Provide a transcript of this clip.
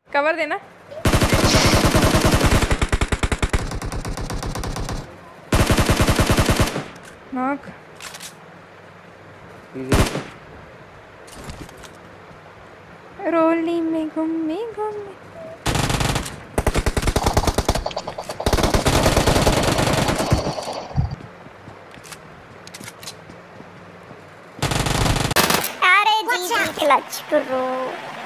Cover देना। Knock. रोली में घूमे घूमे। अरे जी क्लच करो।